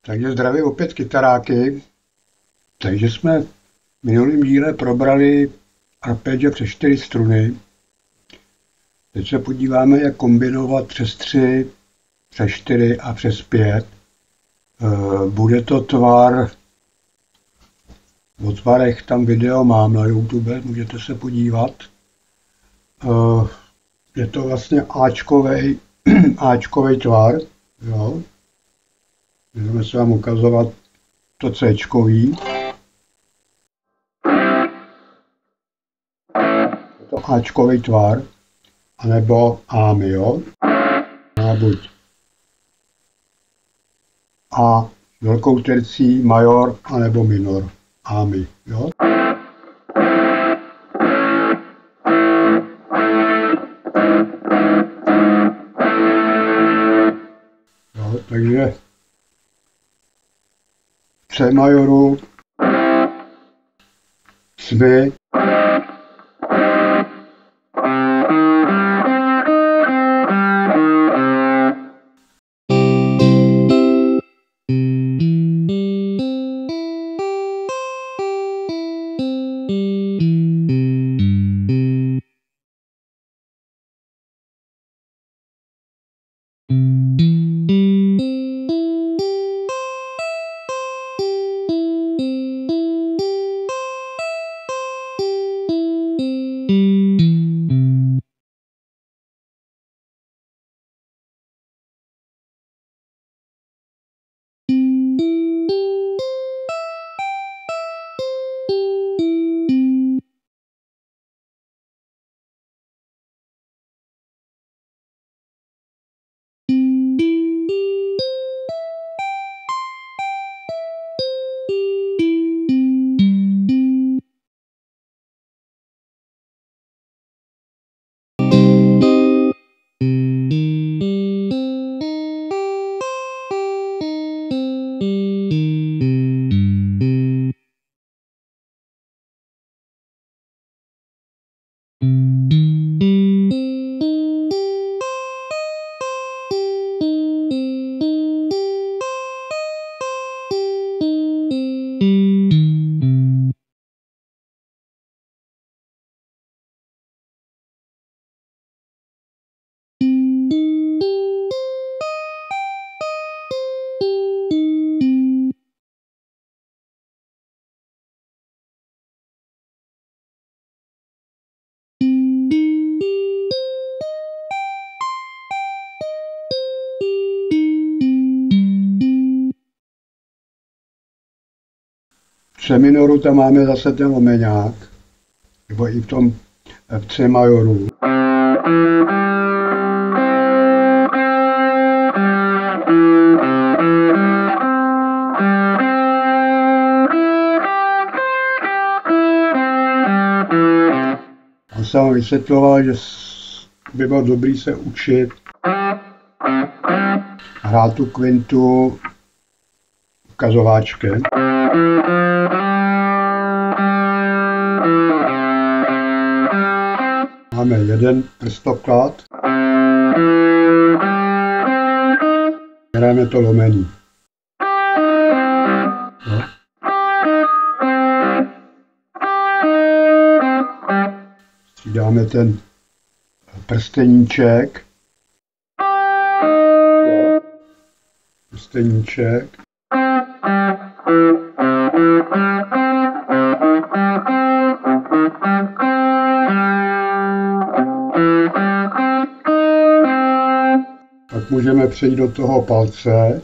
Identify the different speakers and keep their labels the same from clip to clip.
Speaker 1: Takže zdraví opět kytaráky. Takže jsme v minulém díle probrali arpeggio přes 4 struny. Teď se podíváme, jak kombinovat přes 3, přes 4 a přes 5. Bude to tvar, o tvarech tam video mám na YouTube, můžete se podívat. Je to vlastně Ačkovej tvar. Jo. Můžeme se vám ukazovat to Cčkový. Je to Ačkovej tvar, anebo Ami, jo. A buď A velkou tercí, major, anebo minor, Ami, jo. Takže v C majoru jsme v C minoru tam máme zase ten lomeňák, nebo i v C majoru. A jsem vysvětloval, že by bylo dobré se učit hrát tu kvintu ukazováčkem. Máme jeden prstoklad, hrajeme to lomení. No. Střídáme ten prsteníček. Prsteníček. Pak můžeme přejít do toho palce,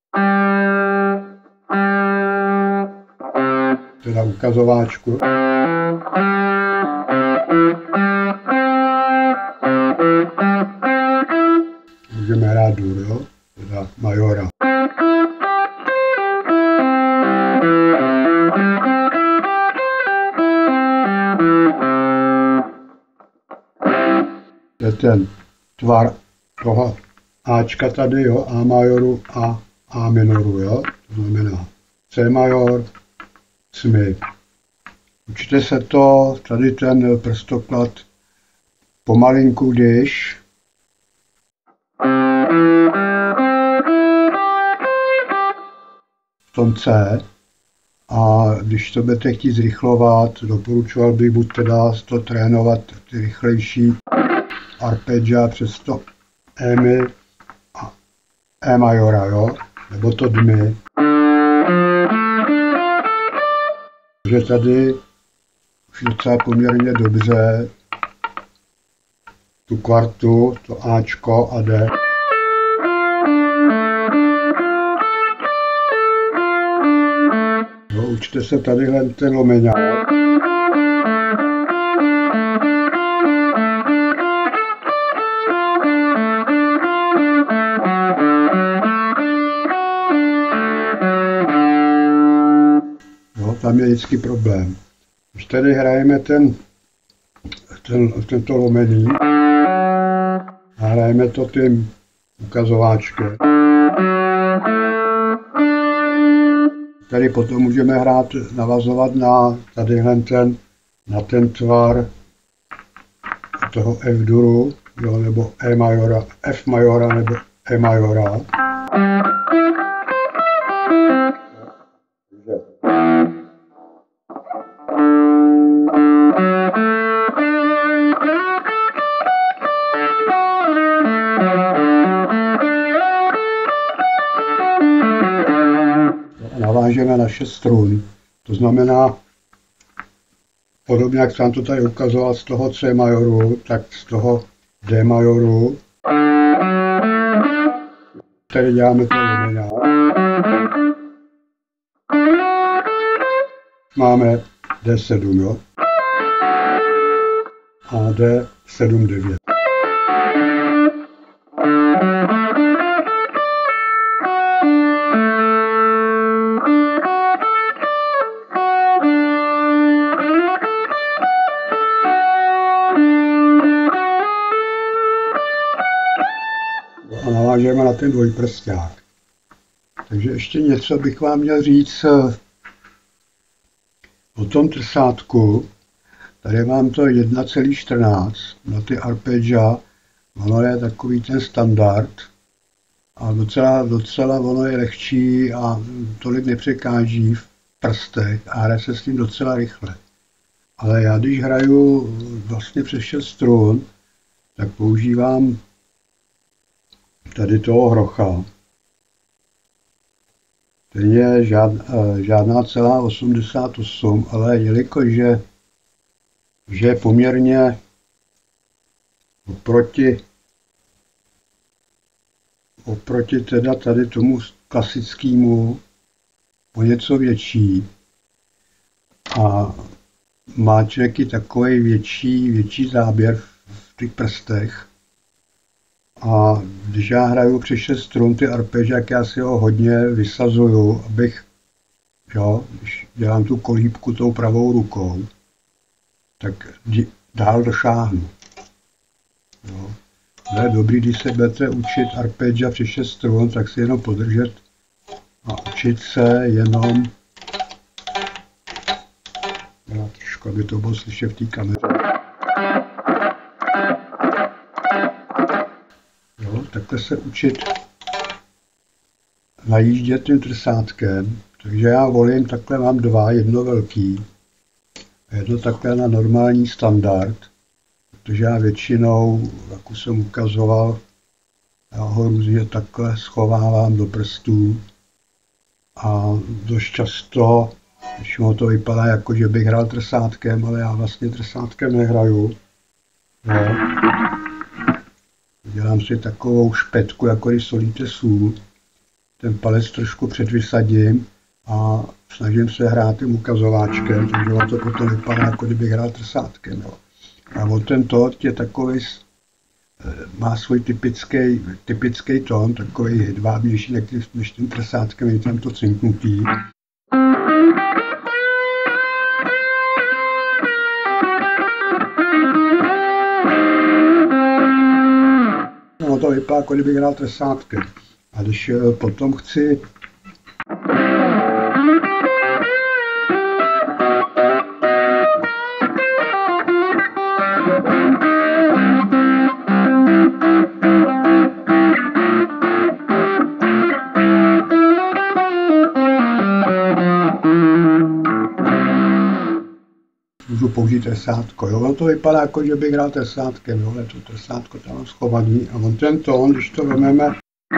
Speaker 1: teda ukazováčku. Můžeme hrát dur, jo? Teda majora. To je ten tvar toho Ačka tady, jo, A majoru a A minoru, jo, to znamená C major, jsme. Učte se to, tady ten prstoklad pomalinku, když tón C. A když to budete chtít zrychlovat, doporučoval bych buď teda to trénovat ty rychlejší arpeggia přes to E a E majora, jo? Nebo to dmy. Takže tady už docela poměrně dobře tu kvartu, to Ačko a D. No, učte se tadyhle ten lomeňák. No, tam je vždycky problém. Když tady hrajeme tento lomení a hrajeme to tím ukazováčkem, tady potom můžeme navazovat na na ten tvar toho F-duru, jo, nebo E majora, F majora nebo E majora. Navážeme na 6 strun. To znamená, podobně jak jsem to tady ukazoval z toho C majoru, tak z toho D majoru. Tady děláme to lomeňák. Máme D7, jo? A D7, 9. A navážeme na ten dvojprsták. Takže ještě něco bych vám měl říct o tom trsátku. Tady mám to 1,14 na ty arpeggia. Ono je takový ten standard. A docela ono je lehčí a tolik nepřekáží v prstech a hraje se s tím docela rychle. Ale já když hraju vlastně přes 6 strun, tak používám tady toho hrocha. Ten je žádná celá 88, ale jelikož že je poměrně oproti teda tady tomu klasickému o něco větší a má člověk i takový větší záběr v těch prstech. A když já hraju přes 6 strun ty arpeggia, jak já si ho hodně vysazuju, abych, jo, když dělám tu kolíbku tou pravou rukou, tak dál došáhnu. Jo. To je dobrý, když se budete učit arpeggia přes 6 strun, tak si jenom podržet a učit se jenom, trošku, aby to bylo slyšet v té kameře. Jo, takhle se učit najíždět tím trsátkem, takže já volím, takhle mám dva, jedno velký, jedno takhle na normální standard, protože já většinou, jak už jsem ukazoval, já ho různě takhle schovávám do prstů a dost často, když to vypadá jako, že bych hrál trsátkem, ale já vlastně trsátkem nehraju. Jo. Dělám si takovou špetku, jako když solíte sůl. Ten palec trošku předvysadím a snažím se hrát tím ukazováčkem, takže on to potom vypadá, jako kdybych hrál trsátkem. Jo. A on ten tón je takový, má svůj typický tón, takový hedvábnější než tím trsátkem, je tam to cinknutý. No to vypadá, jako kdybych hrál trsátkem. A když potom chci trsátko. Jo? On to vypadá jako, že bych hrál trsátkem, jo? Ale to trsátko tam mám schovaný a on ten tón, když to vezmeme,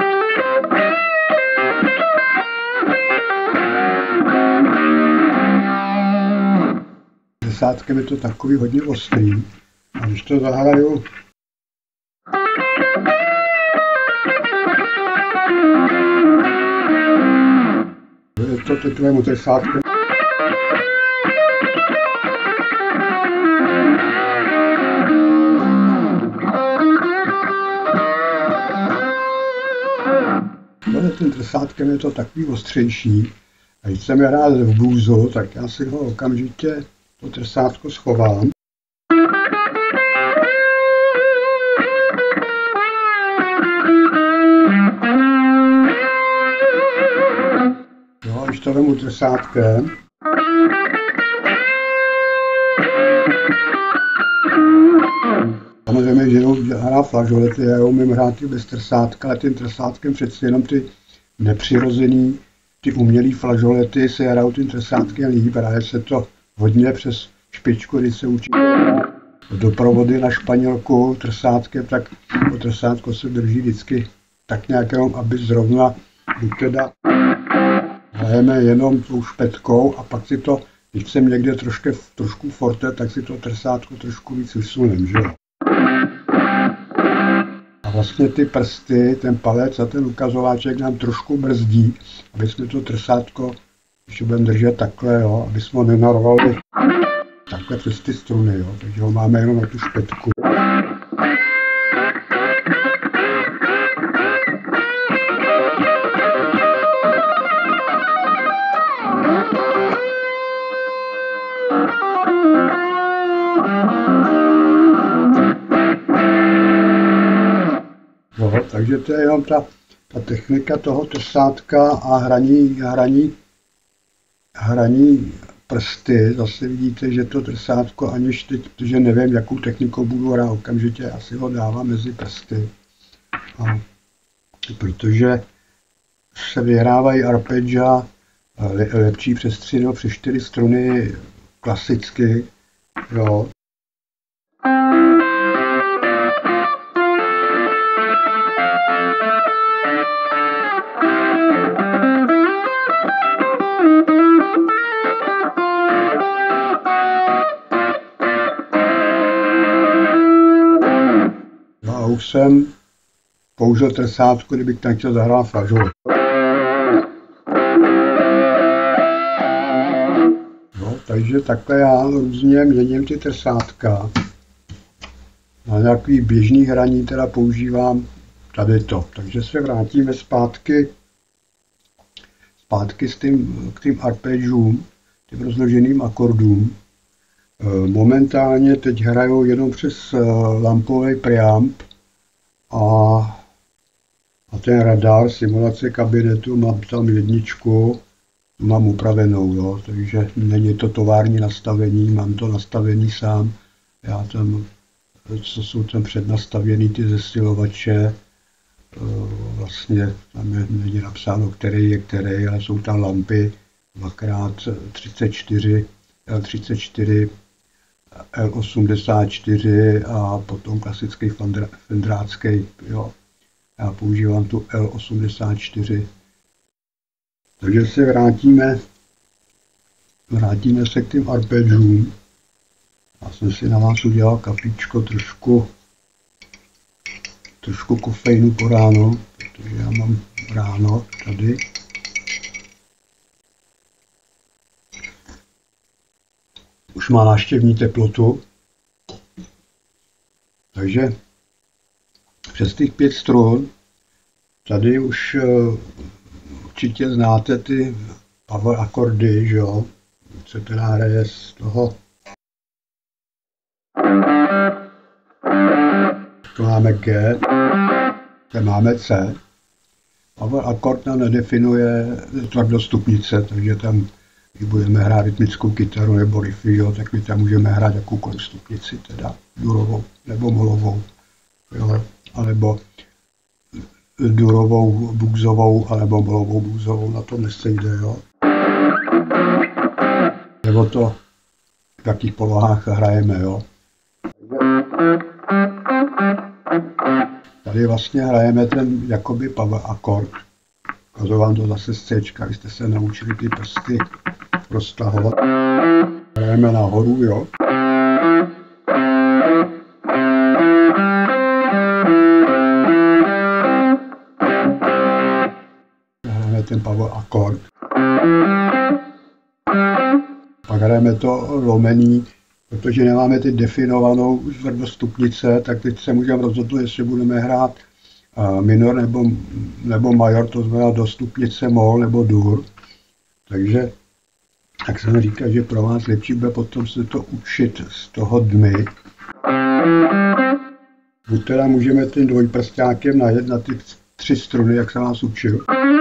Speaker 1: trsátkem je to takový hodně ostrý. A když to zahraju je to teďvému trsátkem. Tím trsátkem je to takový ostřejší. A když chceme hrát v bluesu, tak já si ho okamžitě to trsátko schovám. Jo, když to vemu trsátkem, samozřejmě, že hrá flažolety, já umím hrát i bez trsátka, ale tím trsátkem přeci jenom ty nepřirozený, ty umělý flažolety se hrajou tím trsátkem líp, hraje se to hodně přes špičku, když se učí doprovody na španělku trsátkem, tak to trsátko se drží vždycky tak nějak jenom, aby zrovna, buď teda hrajeme jenom tou špetkou a pak si to, když jsem někde trošku forte, tak si to trsátko trošku víc vysunem, že jo. A vlastně ty prsty, ten palec a ten ukazováček nám trošku brzdí, aby jsme to trsátko, když ho budeme držet takhle, jo, aby jsme ho nenarvali takhle přes ty struny, jo, takže ho máme jenom na tu špetku. Jo, takže to je jenom ta technika toho trsátka a hraní prsty. Zase vidíte, že to trsátko, aniž teď, protože nevím, jakou technikou budu hrát, okamžitě asi ho dávám mezi prsty. A protože se vyhrávají arpeggia lepší přes 3 nebo přes 4 struny klasicky, jo. A už jsem použil trsátko, kdybych tam chtěl zahrát flažolet. No, takže takhle já různě měním ty trsátka. Na nějaký běžný hraní teda používám tady to. Takže se vrátíme zpátky k tím arpeggiům, tím rozloženým akordům. Momentálně teď hraju jenom přes lampový preamp a ten radar, simulace kabinetu, mám tam jedničku, mám upravenou, jo, takže není to tovární nastavení, mám to nastavení sám. Já tam, co jsou tam přednastavěný ty zesilovače, vlastně tam není napsáno, který je který, ale jsou tam lampy 2x34, L34, L84 a potom klasický fendrácký, jo. Já používám tu L84. Takže se vrátíme se k těm arpeggiům. Já jsem si na vás udělal kafičko, trošku kofeinu po ráno, protože já mám ráno tady. Už má návštěvní teplotu. Takže přes těch 5 strun, tady už určitě znáte ty power akordy, že jo, co teda hraje z toho. To máme G, to máme C. Power akord nám nedefinuje tvrdostupnice, takže tam, když budeme hrát rytmickou kytaru nebo riffy, jo, tak my tam můžeme hrát jakoukoliv stupnici, teda durovou nebo molovou, jo, alebo durovou, bluesovou, alebo molovou bluesovou, na to nesejde, jo. Nebo to v jakých polohách hrajeme, jo. Tady vlastně hrajeme ten jakoby power akord. Ukazuju vám to zase z C, vy jste se naučili ty prsty roztahovat. Hrajeme nahoru, jo. Hrajeme ten power akord. Pak hrajeme to lomený, protože nemáme teď definovanou čtvrtostupnice, tak teď se můžeme rozhodnout, jestli budeme hrát minor nebo major, to znamená do stupnice mol nebo dur. Takže, jak jsem říkal, že pro vás lepší bude potom se to učit z toho dmy. Buď teda můžeme tím dvojprstákem najet na ty 3 struny, jak jsem vás učil.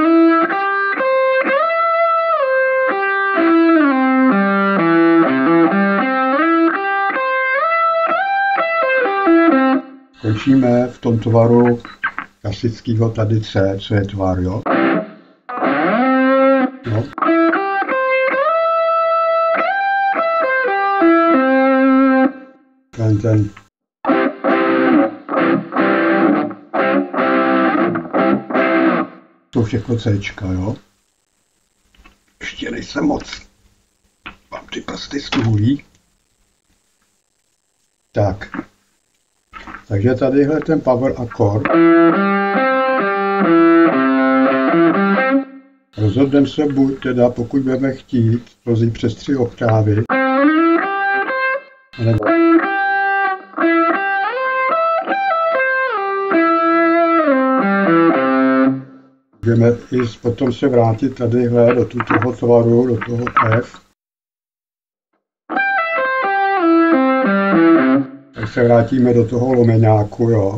Speaker 1: Končíme v tom tvaru klasického tady C, co je tvar, jo. No. Ten. To všechno Cčka, jo. Ještě nejsem moc. Mám ty prsty stůlí. Tak. Takže tadyhle ten power akord. Rozhodneme se buď teda, pokud budeme chtít, rozjít přes 3 oktávy, nebo můžeme i potom se vrátit tadyhle do toho tvaru, do toho F. Tak se vrátíme do toho lomeňáku, jo.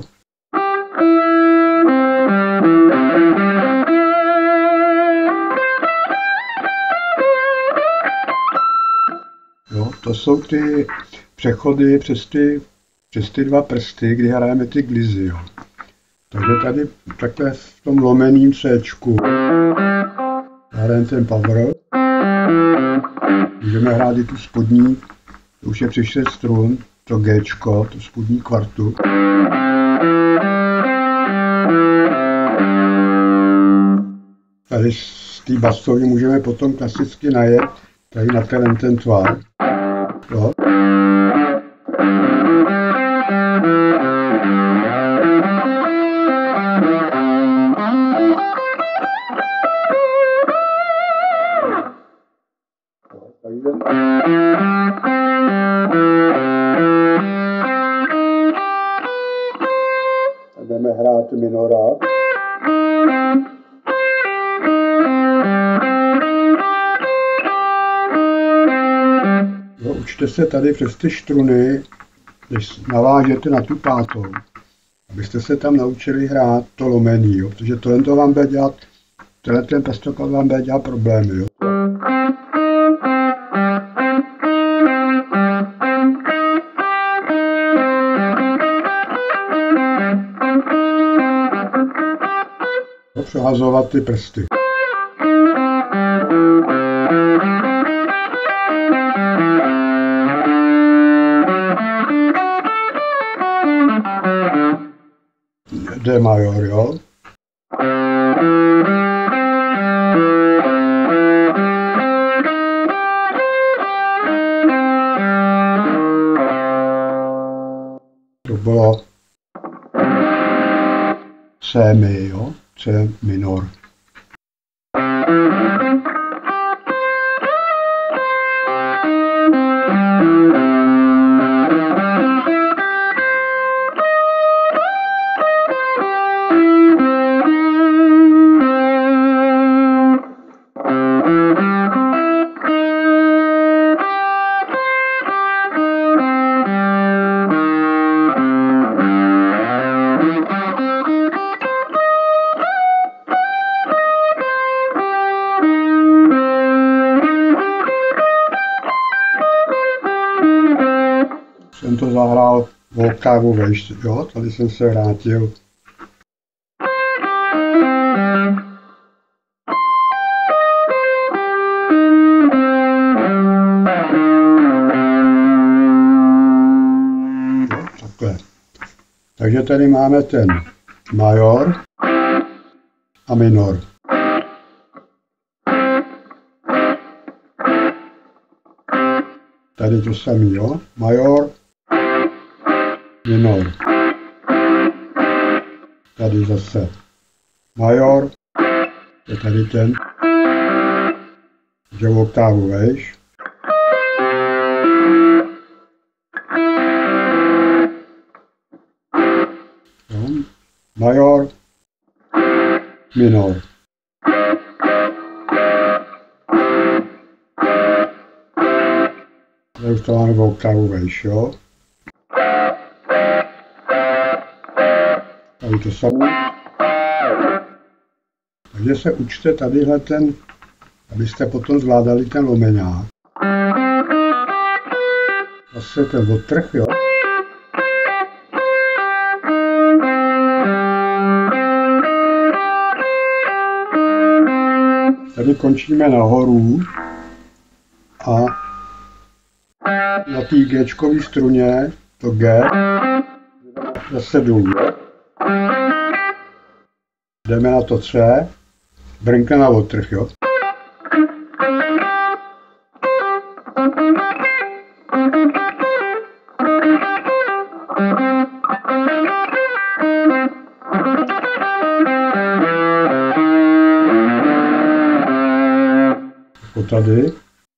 Speaker 1: Jo, to jsou ty přechody přes ty 2 prsty, kdy hrajeme ty glizy, jo. Takže tady takhle v tom lomeným Cčku hrajeme ten power. Můžeme hrát i tu spodní, to už je při 6 strun, to Gčko, to spodní kvartu. Tady z té basovy můžeme potom klasicky najet tady na ten tvar. Jo. Budeme hrát minora. Jo, učte se tady přes ty struny, když navážete na tu pátou, abyste se tam naučili hrát to lomený, jo, protože tohle vám bude dělat, ten prstoklad vám bude dělat problémy. Jo. Přehazovat ty prsty. D major, jo. To bylo C mi, jo. C minor. Jsem to zahrál v oktávu vejš, jo, tady jsem se vrátil. Takže tady máme ten major a minor. Tady to samý, jo? Major, minor. Tady zase major, je tady ten, že v oktávu vejš. Major, minor. Tady už to máme v oktávu vejš, jo? Tady to samé. Takže se učte tadyhle ten, abyste potom zvládali ten lomeňák. Zase ten odtrh, jo? Tady končíme nahoru a na té G-čkové struně, to G, zase dolů. Jdeme na to C, brnka na odtrh, jo. Jako tady.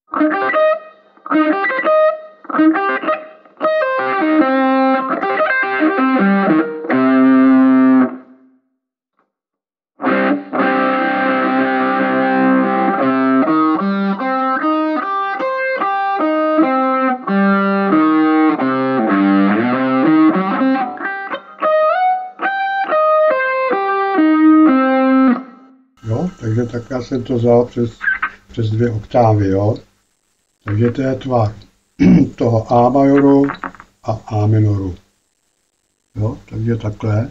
Speaker 1: Jo, takže tak já jsem to vzal přes 2 oktávy, jo. Takže to je tvar toho A majoru a A minoru. Jo, takže takhle.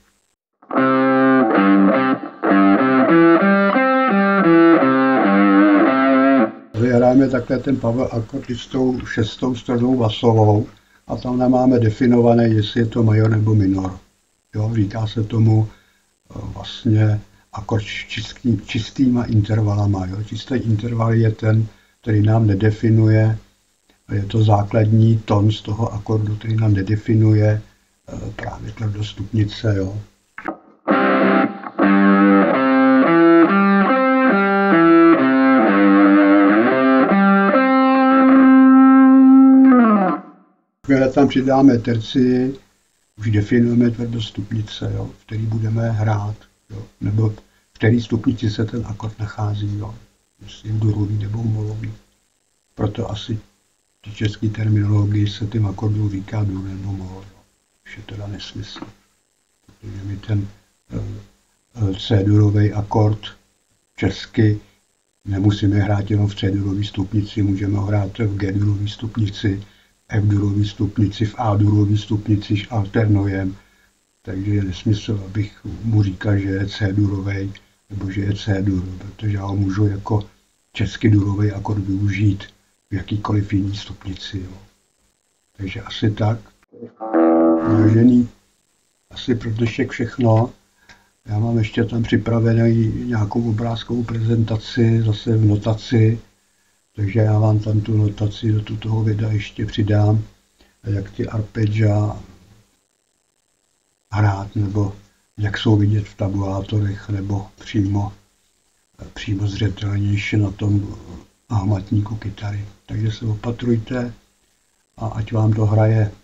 Speaker 1: Tady hrajeme takhle ten power akord s tou 6. stranou basovou a tam nemáme definované, jestli je to major nebo minor. Jo, říká se tomu vlastně akord čistýma intervalama. Jo. Čistý interval je ten, který nám nedefinuje, je to základní tón z toho akordu, který nám nedefinuje právě tvrdostupnice. Jo. Když tam přidáme tercii, už definujeme tvrdostupnice, jo, v který budeme hrát, jo, nebo v který stupnici se ten akord nachází, jo, jestli je durový nebo molový. Proto asi v české terminologii se tím akordům říká dur nebo mol. Už je teda nesmysl. Protože my ten C-durový akord česky nemusíme hrát jenom v C-durové stupnici, můžeme hrát v G-durové stupnici, F-durové stupnici, v A-durové stupnici alternujeme. Takže je nesmysl, abych mu říkal, že je C-durovej nebo že je C-dur, protože já ho můžu jako český durový akord využít v jakýkoliv jiný stupnici. Jo. Takže asi tak. Vážený, asi pro dnešek všechno. Já mám ještě tam připravenou nějakou obrázkovou prezentaci, zase v notaci, takže já vám tam tu notaci do toho videa ještě přidám, jak ty arpeggia hrát, nebo jak jsou vidět v tabulátorech, nebo přímo zřetelnější na tom hmatníku kytary. Takže se opatrujte a ať vám to hraje